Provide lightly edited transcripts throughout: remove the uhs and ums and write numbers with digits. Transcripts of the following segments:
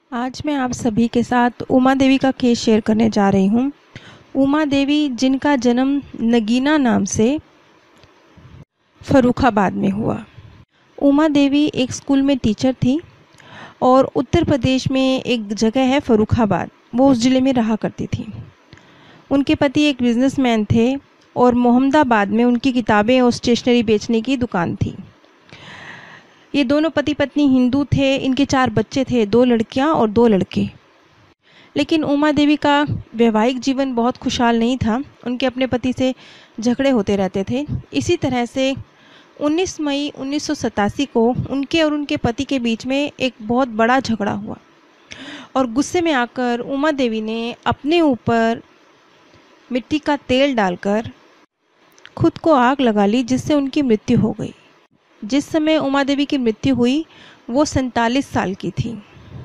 आज मैं आप सभी के साथ उमा देवी का केस शेयर करने जा रही हूँ। उमा देवी जिनका जन्म नगीना नाम से फर्रुखाबाद में हुआ। उमा देवी एक स्कूल में टीचर थी और उत्तर प्रदेश में एक जगह है फर्रुखाबाद, वो उस ज़िले में रहा करती थी। उनके पति एक बिजनेसमैन थे और मोहम्मदाबाद में उनकी किताबें और स्टेशनरी बेचने की दुकान थी। ये दोनों पति पत्नी हिंदू थे। इनके 4 बच्चे थे, 2 लड़कियां और 2 लड़के। लेकिन उमा देवी का वैवाहिक जीवन बहुत खुशहाल नहीं था। उनके अपने पति से झगड़े होते रहते थे। इसी तरह से 19 मई 1987 को उनके और उनके पति के बीच में एक बहुत बड़ा झगड़ा हुआ और गुस्से में आकर उमा देवी ने अपने ऊपर मिट्टी का तेल डालकर खुद को आग लगा ली, जिससे उनकी मृत्यु हो गई। जिस समय उमा देवी की मृत्यु हुई वो 47 साल की थी।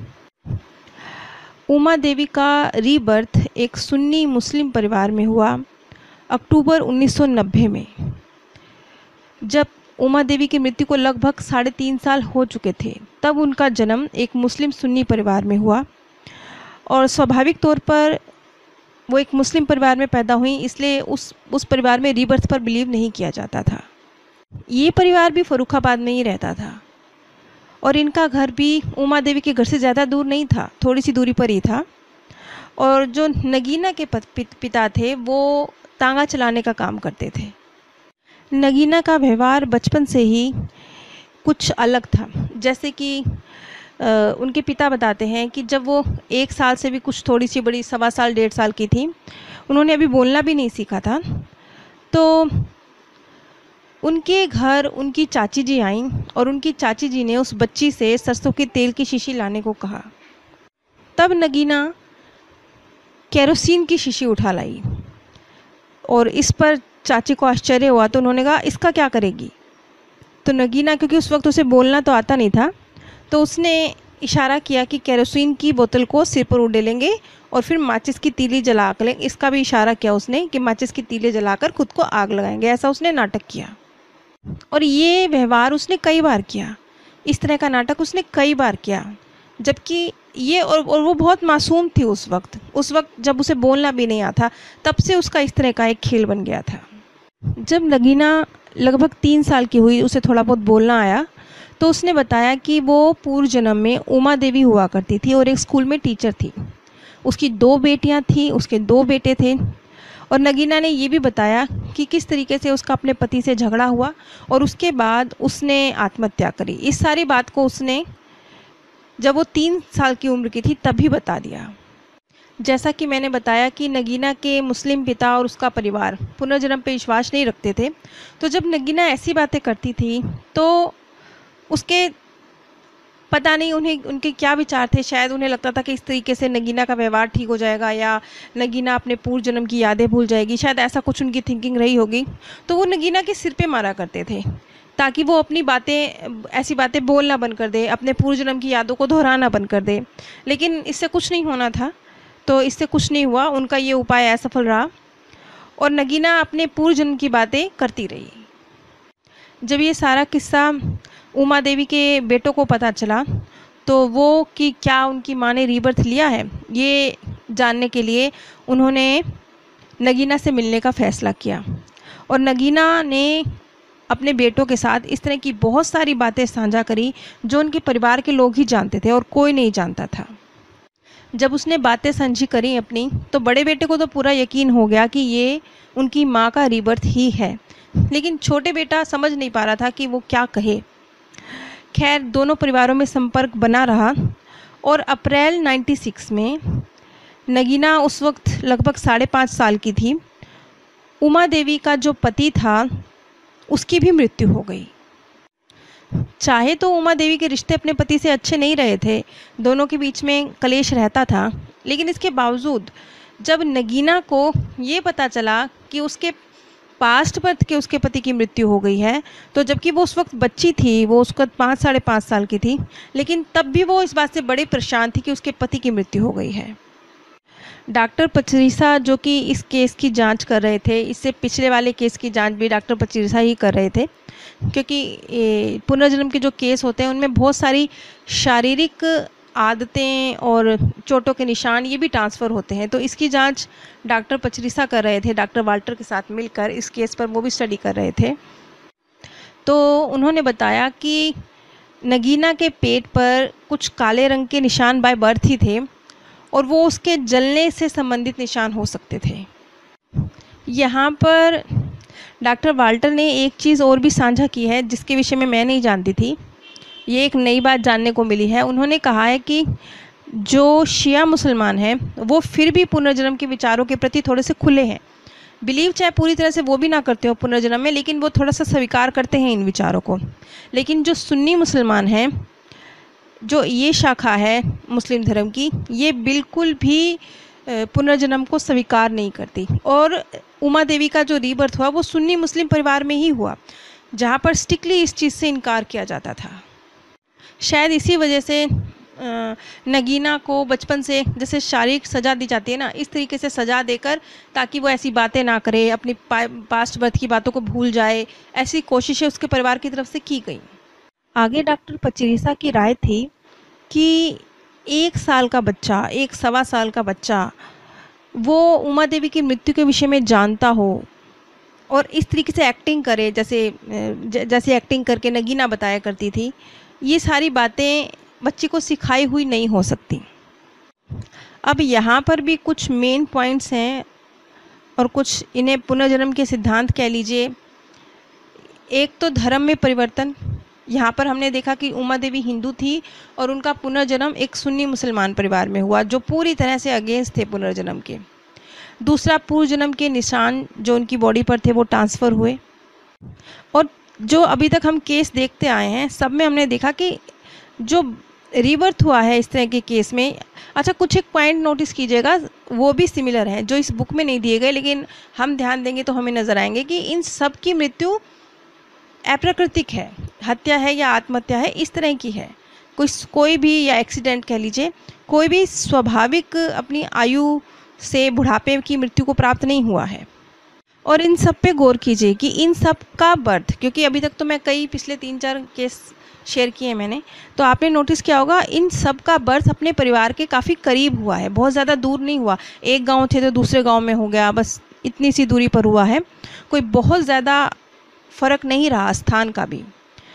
उमा देवी का रीबर्थ एक सुन्नी मुस्लिम परिवार में हुआ अक्टूबर 1990 में। जब उमा देवी की मृत्यु को लगभग 3.5 साल हो चुके थे, तब उनका जन्म एक मुस्लिम सुन्नी परिवार में हुआ और स्वाभाविक तौर पर वो एक मुस्लिम परिवार में पैदा हुई, इसलिए उस परिवार में रीबर्थ पर बिलीव नहीं किया जाता था। ये परिवार भी फर्रुखाबाद में ही रहता था और इनका घर भी उमा देवी के घर से ज़्यादा दूर नहीं था, थोड़ी सी दूरी पर ही था। और जो नगीना के पिता थे वो तांगा चलाने का काम करते थे। नगीना का व्यवहार बचपन से ही कुछ अलग था। जैसे कि उनके पिता बताते हैं कि जब वो 1 साल से भी कुछ थोड़ी सी बड़ी, 1.25 साल 1.5 साल की थी, उन्होंने अभी बोलना भी नहीं सीखा था, तो उनके घर उनकी चाची जी आईं और उनकी चाची जी ने उस बच्ची से सरसों के तेल की शीशी लाने को कहा। तब नगीना केरोसिन की शीशी उठा लाई और इस पर चाची को आश्चर्य हुआ, तो उन्होंने कहा इसका क्या करेगी। तो नगीना, क्योंकि उस वक्त उसे बोलना तो आता नहीं था, तो उसने इशारा किया कि केरोसिन की बोतल को सिर पर उड़ेलेंगे और फिर माचिस की तीली जला कर लेंगे। इसका भी इशारा किया उसने कि माचिस की तीली जलाकर खुद को आग लगाएंगे। ऐसा उसने नाटक किया और ये व्यवहार उसने कई बार किया। इस तरह का नाटक उसने कई बार किया, जबकि ये और वो बहुत मासूम थी उस वक्त जब उसे बोलना भी नहीं आता, तब से उसका इस तरह का एक खेल बन गया था। जब नगीना लगभग 3 साल की हुई, उसे थोड़ा बहुत बोलना आया, तो उसने बताया कि वो पूर्व जन्म में उमा देवी हुआ करती थी और एक स्कूल में टीचर थी। उसकी 2 बेटियां थीं, उसके 2 बेटे थे। और नगीना ने ये भी बताया कि किस तरीके से उसका अपने पति से झगड़ा हुआ और उसके बाद उसने आत्महत्या करी। इस सारी बात को उसने जब वो 3 साल की उम्र की थी तभी बता दिया। जैसा कि मैंने बताया कि नगीना के मुस्लिम पिता और उसका परिवार पुनर्जन्म पे विश्वास नहीं रखते थे, तो जब नगीना ऐसी बातें करती थी तो उसके पता नहीं उनके क्या विचार थे। शायद उन्हें लगता था कि इस तरीके से नगीना का व्यवहार ठीक हो जाएगा या नगीना अपने पूर्व जन्म की यादें भूल जाएगी, शायद ऐसा कुछ उनकी थिंकिंग रही होगी। तो वो नगीना के सिर पे मारा करते थे ताकि वो अपनी ऐसी बातें बोलना बंद कर दे, अपने पूर्व जन्म की यादों को दोहराना बंद कर दे। लेकिन इससे कुछ नहीं होना था, तो इससे कुछ नहीं हुआ। उनका ये उपाय असफल रहा और नगीना अपने पूर्व जन्म की बातें करती रही। जब ये सारा किस्सा उमा देवी के बेटों को पता चला, तो वो कि क्या उनकी माँ ने रीबर्थ लिया है, ये जानने के लिए उन्होंने नगीना से मिलने का फ़ैसला किया। और नगीना ने अपने बेटों के साथ इस तरह की बहुत सारी बातें साझा करी जो उनके परिवार के लोग ही जानते थे और कोई नहीं जानता था। जब उसने बातें साझी करी अपनी, तो बड़े बेटे को तो पूरा यकीन हो गया कि ये उनकी माँ का रीबर्थ ही है, लेकिन छोटे बेटा समझ नहीं पा रहा था कि वो क्या कहे। खैर, दोनों परिवारों में संपर्क बना रहा और अप्रैल 96 में नगीना उस वक्त लगभग 5.5 साल की थी। उमा देवी का जो पति था उसकी भी मृत्यु हो गई। चाहे तो उमा देवी के रिश्ते अपने पति से अच्छे नहीं रहे थे, दोनों के बीच में कलेश रहता था, लेकिन इसके बावजूद जब नगीना को ये पता चला कि उसके पास्ट बर्थ के उसके पति की मृत्यु हो गई है, तो जबकि वो उस वक्त बच्ची थी, वो उस वक्त 5-5.5 साल की थी, लेकिन तब भी वो इस बात से बड़ी परेशान थी कि उसके पति की मृत्यु हो गई है। डॉक्टर पचरीसा जो कि इस केस की जांच कर रहे थे, इससे पिछले वाले केस की जांच भी डॉक्टर पचरीसा ही कर रहे थे, क्योंकि पुनर्जन्म के जो केस होते हैं उनमें बहुत सारी शारीरिक आदतें और चोटों के निशान ये भी ट्रांसफ़र होते हैं। तो इसकी जांच डॉक्टर पचरीसा कर रहे थे, डॉक्टर वाल्टर के साथ मिलकर इस केस पर वो भी स्टडी कर रहे थे। तो उन्होंने बताया कि नगीना के पेट पर कुछ काले रंग के निशान बाय बर्थ ही थे और वो उसके जलने से संबंधित निशान हो सकते थे। यहाँ पर डॉक्टर वाल्टर ने एक चीज़ और भी साझा की है जिसके विषय में मैं नहीं जानती थी। ये एक नई बात जानने को मिली है। उन्होंने कहा है कि जो शिया मुसलमान हैं वो फिर भी पुनर्जन्म के विचारों के प्रति थोड़े से खुले हैं। बिलीव चाहे पूरी तरह से वो भी ना करते हो पुनर्जन्म में, लेकिन वो थोड़ा सा स्वीकार करते हैं इन विचारों को। लेकिन जो सुन्नी मुसलमान हैं, जो ये शाखा है मुस्लिम धर्म की, ये बिल्कुल भी पुनर्जन्म को स्वीकार नहीं करती। और उमा देवी का जो रीबर्थ हुआ वो सुन्नी मुस्लिम परिवार में ही हुआ, जहाँ पर स्ट्रिक्टली इस चीज़ से इनकार किया जाता था। शायद इसी वजह से नगीना को बचपन से जैसे शारीरिक सज़ा दी जाती है ना, इस तरीके से सज़ा देकर ताकि वो ऐसी बातें ना करे, अपनी पास्ट बर्थ की बातों को भूल जाए, ऐसी कोशिशें उसके परिवार की तरफ से की गई। आगे डॉक्टर पचरीसा की राय थी कि 1 साल का बच्चा, 1 सवा साल का बच्चा वो उमा देवी की मृत्यु के विषय में जानता हो और इस तरीके से एक्टिंग करे जैसे एक्टिंग करके नगीना बताया करती थी, ये सारी बातें बच्चे को सिखाई हुई नहीं हो सकती। अब यहाँ पर भी कुछ मेन पॉइंट्स हैं और कुछ इन्हें पुनर्जन्म के सिद्धांत कह लीजिए। एक तो धर्म में परिवर्तन, यहाँ पर हमने देखा कि उमा देवी हिंदू थी और उनका पुनर्जन्म एक सुन्नी मुसलमान परिवार में हुआ जो पूरी तरह से अगेंस्ट थे पुनर्जन्म के। दूसरा, पूर्व जन्म के निशान जो उनकी बॉडी पर थे वो ट्रांसफ़र हुए। और जो अभी तक हम केस देखते आए हैं सब में हमने देखा कि जो रीबर्थ हुआ है इस तरह के केस में, अच्छा कुछ एक पॉइंट नोटिस कीजिएगा वो भी सिमिलर हैं जो इस बुक में नहीं दिए गए, लेकिन हम ध्यान देंगे तो हमें नज़र आएंगे कि इन सब की मृत्यु अप्राकृतिक है, हत्या है या आत्महत्या है, इस तरह की है। कोई भी, या एक्सीडेंट कह लीजिए, कोई भी स्वाभाविक अपनी आयु से बुढ़ापे की मृत्यु को प्राप्त नहीं हुआ है। और इन सब पे गौर कीजिए कि इन सब का बर्थ, क्योंकि अभी तक तो मैं कई पिछले 3-4 केस शेयर किए मैंने, तो आपने नोटिस किया होगा इन सब का बर्थ अपने परिवार के काफ़ी करीब हुआ है, बहुत ज़्यादा दूर नहीं हुआ। एक गांव थे तो दूसरे गांव में हो गया, बस इतनी सी दूरी पर हुआ है, कोई बहुत ज़्यादा फ़र्क नहीं रहा स्थान का भी।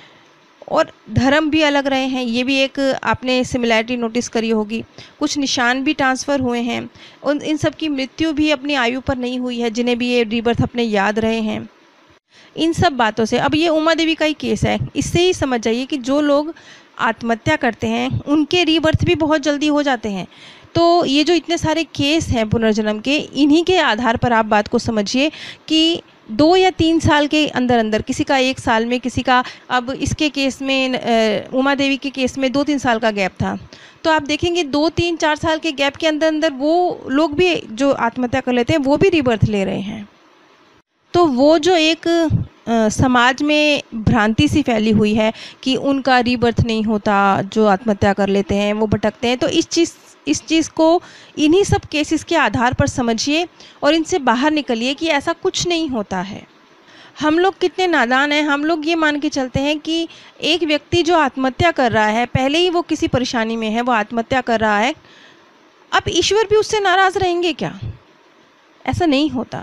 और धर्म भी अलग रहे हैं, ये भी एक आपने सिमिलैरिटी नोटिस करी होगी। कुछ निशान भी ट्रांसफ़र हुए हैं, इन सब की मृत्यु भी अपनी आयु पर नहीं हुई है, जिन्हें भी ये रीबर्थ अपने याद रहे हैं। इन सब बातों से, अब ये उमा देवी का ही केस है, इससे ही समझ जाइए कि जो लोग आत्महत्या करते हैं उनके रीबर्थ भी बहुत जल्दी हो जाते हैं। तो ये जो इतने सारे केस हैं पुनर्जन्म के, इन्हीं के आधार पर आप बात को समझिए कि 2 या 3 साल के अंदर अंदर, किसी का 1 साल में, किसी का, अब इसके केस में उमा देवी के केस में 2-3 साल का गैप था, तो आप देखेंगे 2-3-4 साल के गैप के अंदर अंदर वो लोग भी जो आत्महत्या कर लेते हैं वो भी रीबर्थ ले रहे हैं। तो वो जो एक समाज में भ्रांति सी फैली हुई है कि उनका रीबर्थ नहीं होता, जो आत्महत्या कर लेते हैं वो भटकते हैं, तो इस चीज़ को इन्हीं सब केसेस के आधार पर समझिए और इनसे बाहर निकलिए कि ऐसा कुछ नहीं होता है। हम लोग कितने नादान हैं, हम लोग ये मान के चलते हैं कि एक व्यक्ति जो आत्महत्या कर रहा है, पहले ही वो किसी परेशानी में है, वो आत्महत्या कर रहा है, अब ईश्वर भी उससे नाराज़ रहेंगे क्या? ऐसा नहीं होता।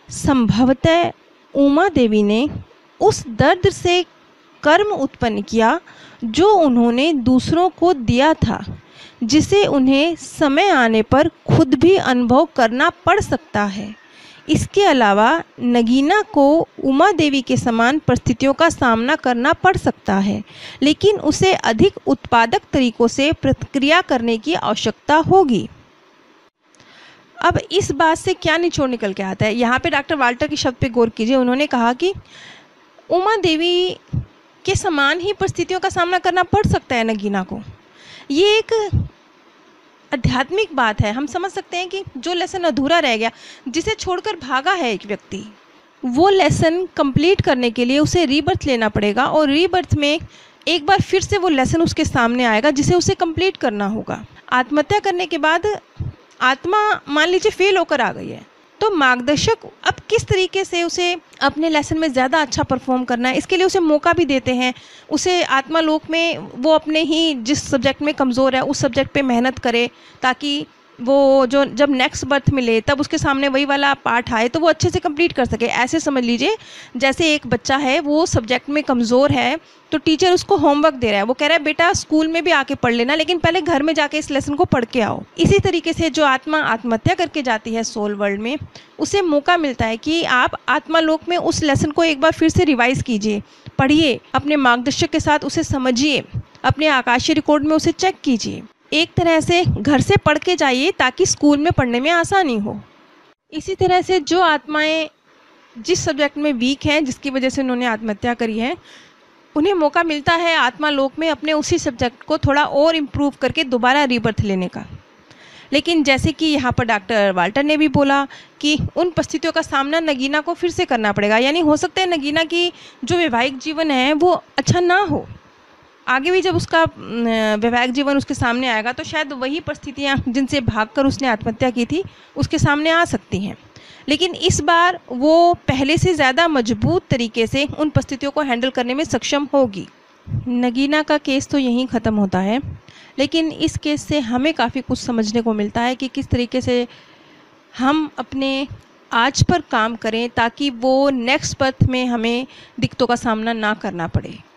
संभवतः उमा देवी ने उस दर्द से कर्म उत्पन्न किया जो उन्होंने दूसरों को दिया था, जिसे उन्हें समय आने पर खुद भी अनुभव करना पड़ सकता है। इसके अलावा नगीना को उमा देवी के समान परिस्थितियों का सामना करना पड़ सकता है, लेकिन उसे अधिक उत्पादक तरीकों से प्रतिक्रिया करने की आवश्यकता होगी। अब इस बात से क्या निचोड़ निकल के आता है, यहाँ पे डॉक्टर वाल्टर के शब्द पे गौर कीजिए। उन्होंने कहा कि उमा देवी के समान ही परिस्थितियों का सामना करना पड़ सकता है नगीना को। ये एक आध्यात्मिक बात है। हम समझ सकते हैं कि जो लेसन अधूरा रह गया, जिसे छोड़कर भागा है एक व्यक्ति, वो लेसन कंप्लीट करने के लिए उसे रीबर्थ लेना पड़ेगा और रीबर्थ में एक बार फिर से वो लेसन उसके सामने आएगा जिसे उसे कंप्लीट करना होगा। आत्महत्या करने के बाद आत्मा मान लीजिए फेल होकर आ गई है, तो मार्गदर्शक अब किस तरीके से उसे अपने लेसन में ज़्यादा अच्छा परफॉर्म करना है, इसके लिए उसे मौका भी देते हैं। उसे आत्मालोक में वो अपने ही जिस सब्जेक्ट में कमज़ोर है उस सब्जेक्ट पे मेहनत करे, ताकि वो जो जब नेक्स्ट बर्थ मिले तब उसके सामने वही वाला पार्ट आए तो वो अच्छे से कंप्लीट कर सके। ऐसे समझ लीजिए जैसे एक बच्चा है वो सब्जेक्ट में कमज़ोर है, तो टीचर उसको होमवर्क दे रहा है, वो कह रहा है बेटा स्कूल में भी आके पढ़ लेना, लेकिन पहले घर में जाके इस लेसन को पढ़ के आओ। इसी तरीके से जो आत्मा आत्महत्या करके जाती है सोल वर्ल्ड में, उसे मौका मिलता है कि आप आत्मालोक में उस लेसन को एक बार फिर से रिवाइज कीजिए, पढ़िए, अपने मार्गदर्शक के साथ उसे समझिए, अपने आकाशीय रिकॉर्ड में उसे चेक कीजिए। एक तरह से घर से पढ़ के जाइए ताकि स्कूल में पढ़ने में आसानी हो। इसी तरह से जो आत्माएं जिस सब्जेक्ट में वीक हैं, जिसकी वजह से उन्होंने आत्महत्या करी है, उन्हें मौका मिलता है आत्मालोक में अपने उसी सब्जेक्ट को थोड़ा और इम्प्रूव करके दोबारा रीबर्थ लेने का। लेकिन जैसे कि यहाँ पर डॉक्टर वाल्टर ने भी बोला कि उन परिस्थितियों का सामना नगीना को फिर से करना पड़ेगा, यानी हो सकता है नगीना की जो वैवाहिक जीवन है वो अच्छा ना हो, आगे भी जब उसका वैवाहिक जीवन उसके सामने आएगा तो शायद वही परिस्थितियाँ जिनसे भागकर उसने आत्महत्या की थी उसके सामने आ सकती हैं। लेकिन इस बार वो पहले से ज़्यादा मजबूत तरीके से उन परिस्थितियों को हैंडल करने में सक्षम होगी। नगीना का केस तो यहीं ख़त्म होता है, लेकिन इस केस से हमें काफ़ी कुछ समझने को मिलता है कि किस तरीके से हम अपने आज पर काम करें ताकि वो नेक्स्ट बर्थ में हमें दिक्कतों का सामना ना करना पड़े।